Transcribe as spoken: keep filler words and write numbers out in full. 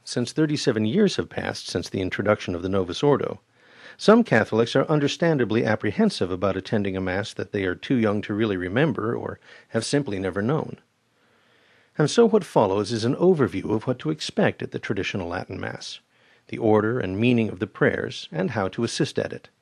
since thirty-seven years have passed since the introduction of the Novus Ordo, some Catholics are understandably apprehensive about attending a Mass that they are too young to really remember or have simply never known. And so what follows is an overview of what to expect at the traditional Latin Mass, the order and meaning of the prayers, and how to assist at it.